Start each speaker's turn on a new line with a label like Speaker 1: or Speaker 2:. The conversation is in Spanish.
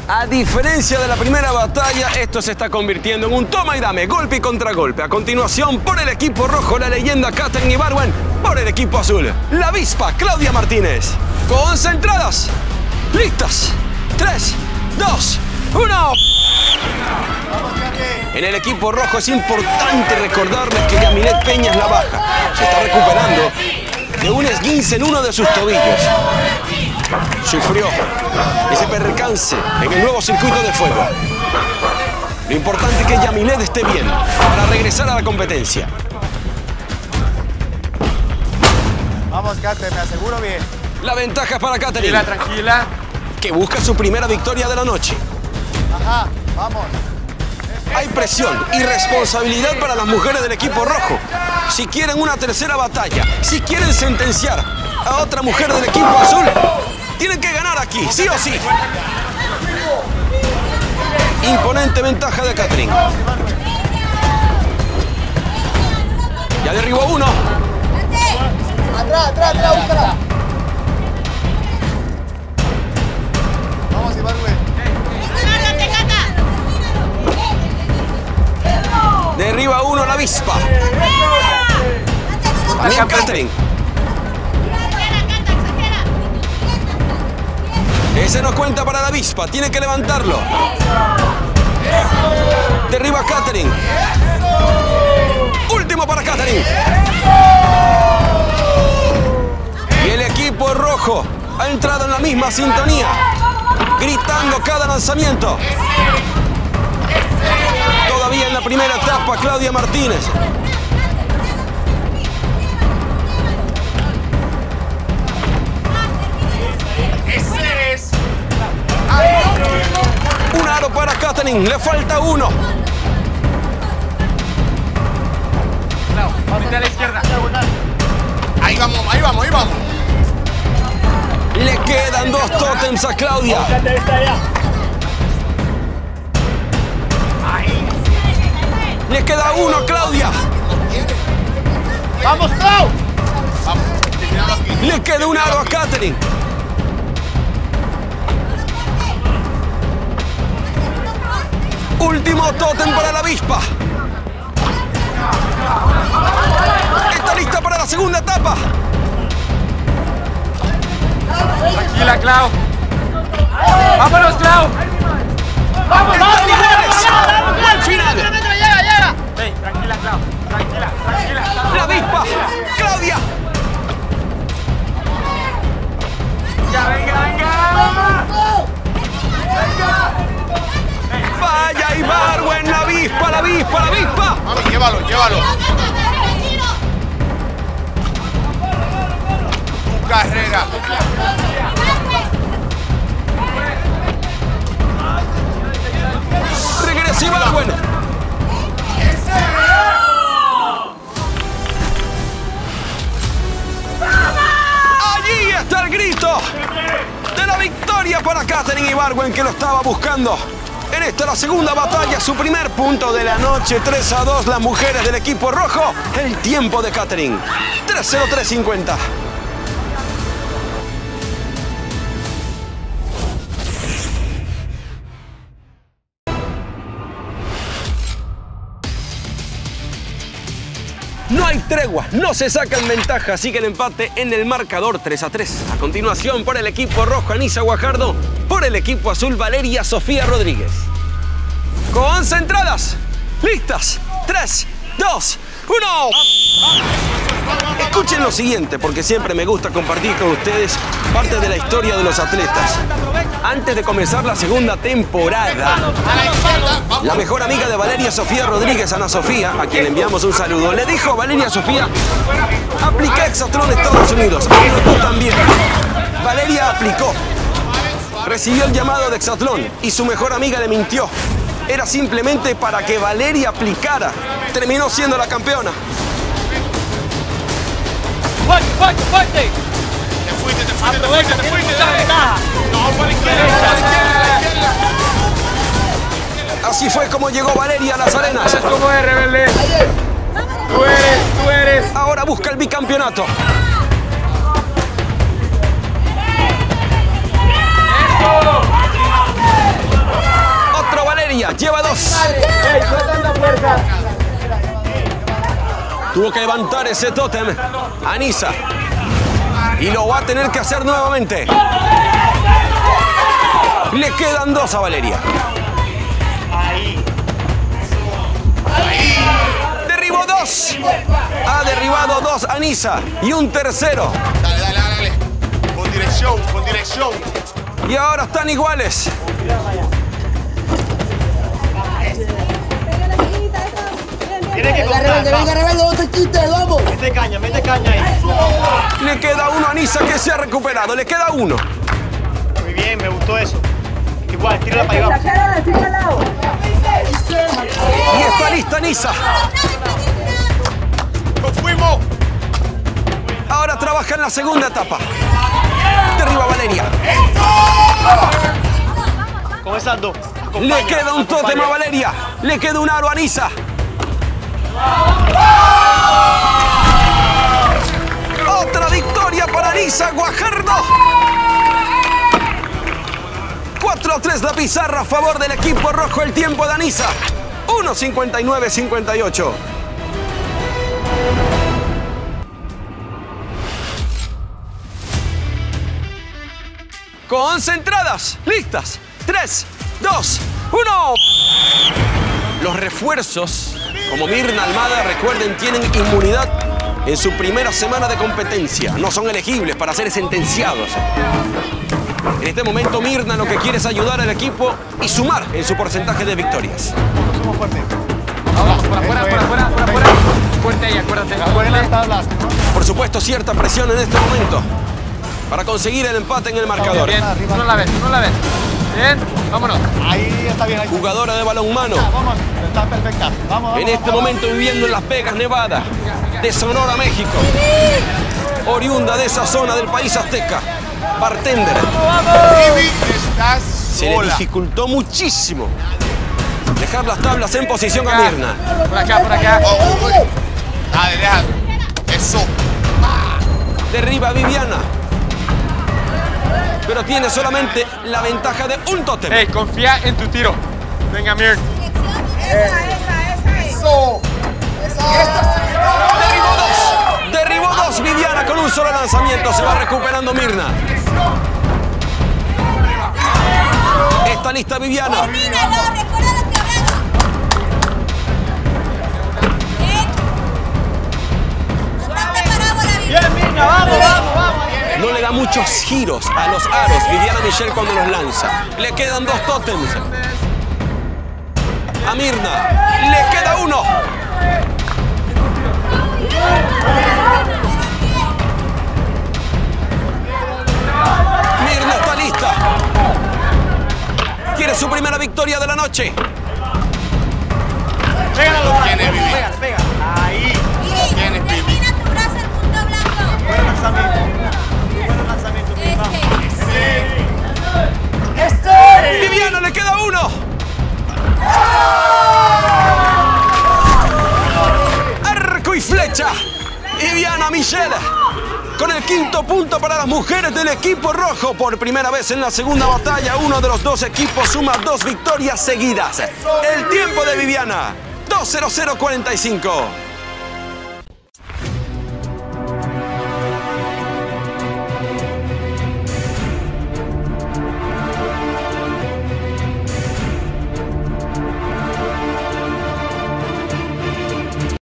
Speaker 1: A diferencia de la primera batalla, esto se está convirtiendo en un toma y dame, golpe y contragolpe. A continuación, por el equipo rojo, la leyenda Katherine Ibargüen. Por el equipo azul, la avispa Claudia Martínez. Concentradas, listas, 3, 2, 1. En el equipo rojo es importante recordarles que Yamilet Peña es la baja. Se está recuperando de un esguince en uno de sus tobillos. Sufrió ese percance en el nuevo circuito de fuego. Lo importante es que Yamilet esté bien para regresar a la competencia.
Speaker 2: Vamos, Kate, me aseguro bien.
Speaker 1: La ventaja es para Katherine.
Speaker 3: Tranquila.
Speaker 1: Que busca su primera victoria de la noche.
Speaker 2: Ajá, vamos.
Speaker 1: Hay presión y responsabilidad para las mujeres del equipo rojo. Si quieren una tercera batalla, si quieren sentenciar a otra mujer del equipo azul, tienen que ganar aquí, sí o sí. Imponente ventaja de Katherine. Ya derribó uno.
Speaker 2: Atrás, búscala. Vamos, Ibargüen.
Speaker 1: Derriba uno la avispa. Bien, Katherine. Ese no cuenta para la avispa, tiene que levantarlo. Derriba a Katherine. Último para Katherine. Y el equipo rojo ha entrado en la misma sintonía, gritando cada lanzamiento. Todavía en la primera etapa, Claudia Martínez. Un aro para Katherine, le falta uno.
Speaker 3: Vete a la izquierda.
Speaker 2: Ahí vamos.
Speaker 1: Le quedan dos tótems a Claudia. Le queda uno a Claudia.
Speaker 2: ¡Vamos, Clau!
Speaker 1: Le queda un aro a Katherine. Último tótem para la avispa. Está lista para la segunda etapa.
Speaker 3: Tranquila, Clau. ¡Vámonos, Clau!
Speaker 1: ¡Vamos! ¡Al final!
Speaker 2: ¡Llega!
Speaker 3: Hey, tranquila, Clau. Tranquila.
Speaker 1: La avispa, Claudia.
Speaker 3: Venga.
Speaker 1: Vaya Ibargüen, la avispa.
Speaker 2: Mami, llévalo. Tu carrera.
Speaker 1: Regresa Ibargüen. Allí está el grito de la victoria para Katherine Ibargüen, que lo estaba buscando. En esta la segunda batalla, su primer punto de la noche, 3-2 las mujeres del equipo rojo. El tiempo de Katherine, 3:03:50. No hay tregua, no se sacan ventaja, sigue el empate en el marcador 3-3. A continuación, por el equipo rojo, Anisa Guajardo. Por el equipo azul, Valeria Sofía Rodríguez. Concentradas, listas, 3, 2, 1. Escuchen lo siguiente, porque siempre me gusta compartir con ustedes parte de la historia de los atletas. Antes de comenzar la segunda temporada, la mejor amiga de Valeria Sofía Rodríguez, Ana Sofía, a quien le enviamos un saludo, le dijo a Valeria Sofía: apliqué Hexatlón en Estados Unidos, tú también. Valeria aplicó, recibió el llamado de Hexatlón y su mejor amiga le mintió. Era simplemente para que Valeria aplicara. Terminó siendo la campeona.
Speaker 3: ¡Fuerte!
Speaker 2: Te fuiste.
Speaker 3: No, por la izquierda.
Speaker 1: Así fue como llegó Valeria a las arenas.
Speaker 3: ¿Sabes cómo es, rebelde? Tú eres.
Speaker 1: Ahora busca el bicampeonato.
Speaker 3: ¡Eso!
Speaker 1: Tuvo que levantar ese tótem Anissa. Y lo va a tener que hacer nuevamente. Le quedan 2 a Valeria. Derribó 2. Ha derribado 2 Anissa. Y un tercero.
Speaker 2: Dale, dale, dale. Con dirección, con dirección.
Speaker 1: Y ahora están iguales.
Speaker 3: Tiene que
Speaker 4: Venga, rebelde, venga, rebelde, no te quites, vamos.
Speaker 3: Mete caña ahí.
Speaker 1: Le queda 1 a Anissa que se ha recuperado. Le queda 1.
Speaker 3: Muy bien, me gustó eso. Igual, tírala para allá.
Speaker 1: Y está lista Anissa.
Speaker 2: ¡Nos fuimos!
Speaker 1: Ahora trabaja en la segunda etapa. Derriba a Valeria.
Speaker 3: Con esas 2.
Speaker 1: Le queda un tótem a Valeria. Le queda un aro a Anissa. Otra victoria para Anissa Guajardo. 4-3 la pizarra a favor del equipo rojo. El tiempo de Anissa. 1:59:58. Concentradas, listas. 3, 2, 1. Los refuerzos, como Mirna Almada, recuerden, tienen inmunidad en su primera semana de competencia. No son elegibles para ser sentenciados. En este momento, Mirna lo que quiere es ayudar al equipo y sumar en su porcentaje de victorias.
Speaker 3: Somos fuertes.
Speaker 5: Vamos, por afuera. Fuerte ahí, acuérdate.
Speaker 3: Buenas tablas.
Speaker 1: Por supuesto, cierta presión en este momento para conseguir el empate en el marcador.
Speaker 5: Bien, uno a la vez. Bien, vámonos.
Speaker 3: Ahí está bien. Ahí.
Speaker 1: Jugadora de balonmano.
Speaker 3: Vamos, está perfecta. Vamos.
Speaker 1: En este momento viviendo en Las Vegas, Nevada, de Sonora, México. Oriunda de esa zona del país azteca. Bartender.
Speaker 2: Vivi, estás
Speaker 1: Se le
Speaker 2: sola.
Speaker 1: dificultó muchísimo dejar las tablas en posición a Mirna.
Speaker 5: Por acá.
Speaker 2: Dale, déjalo. Eso.
Speaker 1: Derriba a Viviana. Pero tiene solamente la ventaja de un tótem.
Speaker 5: Hey, confía en tu tiro. Venga, Mir.
Speaker 2: Eso.
Speaker 1: Derribó 2 Viviana con un solo lanzamiento. Se va recuperando Mirna. Está lista Viviana.
Speaker 3: Bien, Mirna, vamos.
Speaker 1: No le da muchos giros a los aros Viviana Michel cuando los lanza. Le quedan 2 tótems. A Mirna le queda 1. Mirna está lista. Quiere su primera victoria de la noche.
Speaker 3: Pégalo,
Speaker 2: Tiene Vivi.
Speaker 3: pega. Ahí.
Speaker 2: Tienes, Vivi.
Speaker 3: Buen lanzamiento. Buen lanzamiento.
Speaker 1: Viviana le queda 1. Arco y flecha. Viviana Michel con el 5.º punto para las mujeres del equipo rojo. Por primera vez en la segunda batalla, uno de los 2 equipos suma 2 victorias seguidas. El tiempo de Viviana, 2:00:45.